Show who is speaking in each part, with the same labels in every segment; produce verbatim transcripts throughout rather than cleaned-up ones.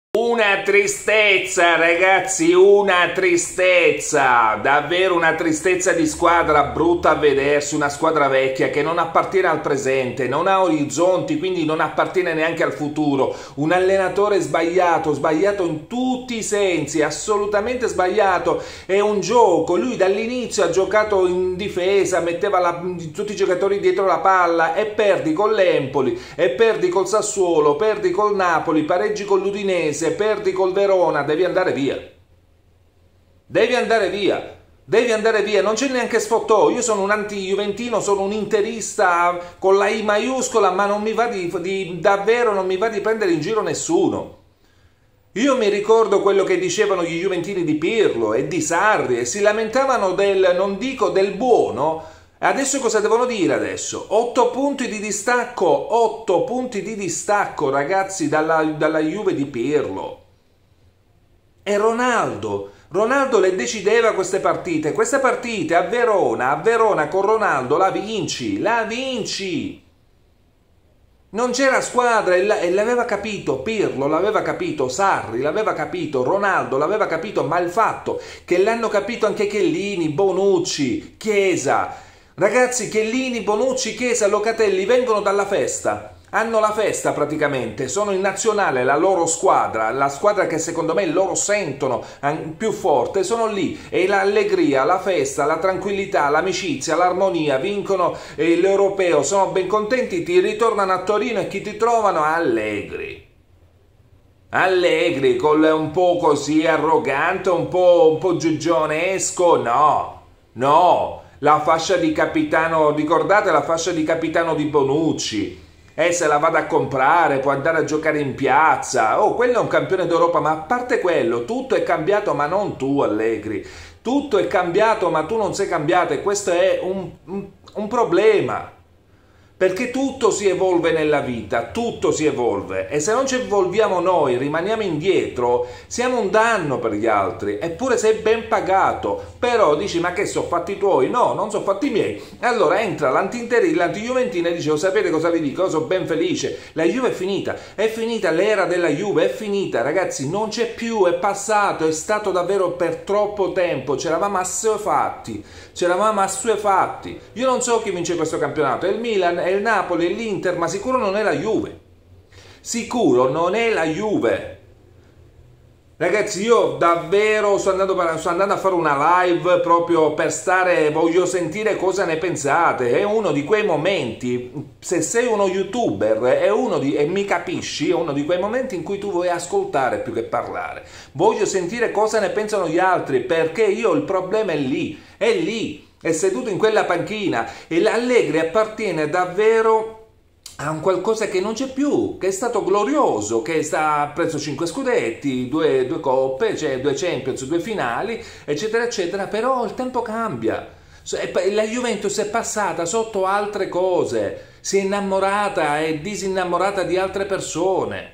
Speaker 1: Una tristezza, ragazzi, una tristezza, davvero una tristezza di squadra, brutta a vedersi, una squadra vecchia che non appartiene al presente, non ha orizzonti, quindi non appartiene neanche al futuro, un allenatore sbagliato, sbagliato in tutti i sensi, assolutamente sbagliato, è un gioco, lui dall'inizio ha giocato in difesa, metteva la, tutti i giocatori dietro la palla e perdi con l'Empoli, e perdi col Sassuolo, perdi col Napoli, pareggi con l'Udinese, perdi col Verona, devi andare via. Devi andare via. Devi andare via, non c'è neanche sfottò. Io sono un anti-juventino, sono un interista con la I maiuscola, ma non mi va di, di davvero non mi va di prendere in giro nessuno. Io mi ricordo quello che dicevano gli juventini di Pirlo e di Sarri e si lamentavano del, non dico del buono. Adesso cosa devono dire adesso? otto punti di distacco, otto punti di distacco, ragazzi, dalla, dalla Juve di Pirlo. E Ronaldo, Ronaldo le decideva queste partite, queste partite a Verona, a Verona con Ronaldo la vinci, la vinci. Non c'era squadra e l'aveva capito, Pirlo l'aveva capito, Sarri l'aveva capito, Ronaldo l'aveva capito, ma il fatto che l'hanno capito anche Chiellini, Bonucci, Chiesa. Ragazzi, Chiellini, Bonucci, Chiesa, Locatelli vengono dalla festa, hanno la festa praticamente, sono in nazionale, la loro squadra, la squadra che secondo me loro sentono più forte, sono lì e l'allegria, la festa, la tranquillità, l'amicizia, l'armonia, vincono l'Europeo, sono ben contenti, ti ritornano a Torino e chi ti trovano? Allegri. Allegri, con un po' così arrogante, un po', un po' giugionesco, no, no. La fascia di capitano, ricordate la fascia di capitano di Bonucci? E se la vado a comprare, può andare a giocare in piazza. Oh, quello è un campione d'Europa, ma a parte quello, tutto è cambiato, ma non tu, Allegri. Tutto è cambiato, ma tu non sei cambiato e questo è un, un, un problema. Perché tutto si evolve nella vita, tutto si evolve e se non ci evolviamo noi, rimaniamo indietro, siamo un danno per gli altri, eppure sei ben pagato, però dici ma che sono fatti tuoi? No, non sono fatti miei. Allora entra l'anti-interista, l'anti-juventino e dice, oh, sapete cosa vi dico? Io sono ben felice, la Juve è finita, è finita l'era della Juve, è finita ragazzi, non c'è più, è passato, è stato davvero per troppo tempo, c'eravamo assuefatti, c'eravamo assuefatti. Io non so chi vince questo campionato, è il Milan, è il Napoli, è l'Inter, ma sicuro non è la Juve. Sicuro non è la Juve. Ragazzi, io davvero sto andando, sto andando a fare una live proprio per stare, voglio sentire cosa ne pensate. È uno di quei momenti, se sei uno youtuber è uno di, e mi capisci, è uno di quei momenti in cui tu vuoi ascoltare più che parlare. Voglio sentire cosa ne pensano gli altri, perché io il problema è lì, è lì. È seduto in quella panchina e l'Allegri appartiene davvero a un qualcosa che non c'è più, che è stato glorioso, che sta, ha preso cinque scudetti, due, due coppe, cioè due Champions, due finali, eccetera, eccetera, però il tempo cambia. La Juventus è passata sotto altre cose, si è innamorata e disinnamorata di altre persone.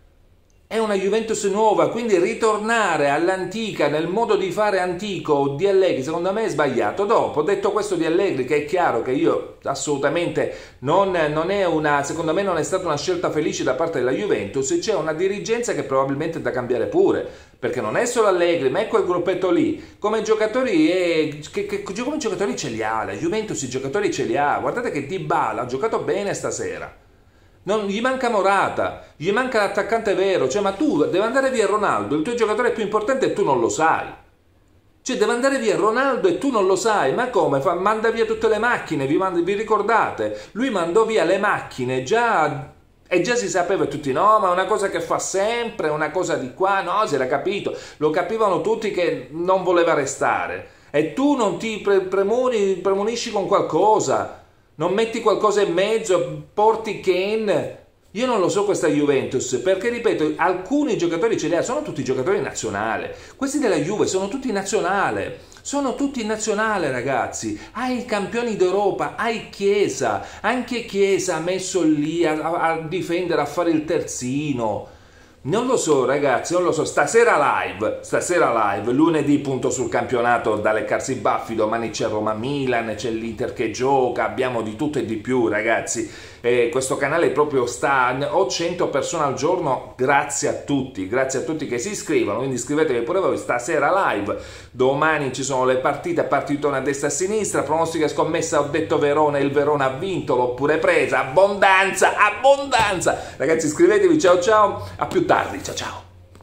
Speaker 1: È una Juventus nuova, quindi ritornare all'antica, nel modo di fare antico di Allegri, secondo me è sbagliato. Dopo, detto questo di Allegri, che è chiaro che io assolutamente non, non è una, secondo me non è stata una scelta felice da parte della Juventus, c'è una dirigenza che probabilmente è da cambiare pure, perché non è solo Allegri, ma è quel gruppetto lì. Come giocatori, è, che, che, come giocatori ce li ha, la Juventus i giocatori ce li ha. Guardate che Dybala ha giocato bene stasera. Non, gli manca Morata, gli manca l'attaccante vero, cioè ma tu deve andare via Ronaldo, il tuo giocatore più importante e tu non lo sai. Cioè deve andare via Ronaldo e tu non lo sai, ma come? Fa, manda via tutte le macchine, vi, manda, vi ricordate? Lui mandò via le macchine già e già si sapeva tutti, no, ma è una cosa che fa sempre, una cosa di qua, no, si era capito, lo capivano tutti che non voleva restare e tu non ti pre premoni, premonisci con qualcosa. Non metti qualcosa in mezzo, porti Kane. Io non lo so questa Juventus, perché ripeto, alcuni giocatori ce li ha, sono tutti giocatori nazionali. Questi della Juve sono tutti nazionali. Sono tutti nazionali, ragazzi. Hai campioni d'Europa, hai Chiesa. Anche Chiesa ha messo lì a, a difendere, a fare il terzino. Non lo so ragazzi, non lo so, stasera live, stasera live, lunedì punto sul campionato da leccarsi i baffi, domani c'è Roma-Milan, c'è l'Inter che gioca, abbiamo di tutto e di più ragazzi. eh, questo canale proprio sta, ho cento persone al giorno, grazie a tutti, grazie a tutti che si iscrivono, quindi iscrivetevi pure voi, stasera live, domani ci sono le partite, partitone a destra e a sinistra, pronostica scommessa, ho detto Verona, il Verona ha vinto, l'ho pure presa, abbondanza, abbondanza, ragazzi iscrivetevi, ciao ciao, a più tardi, ciao ciao.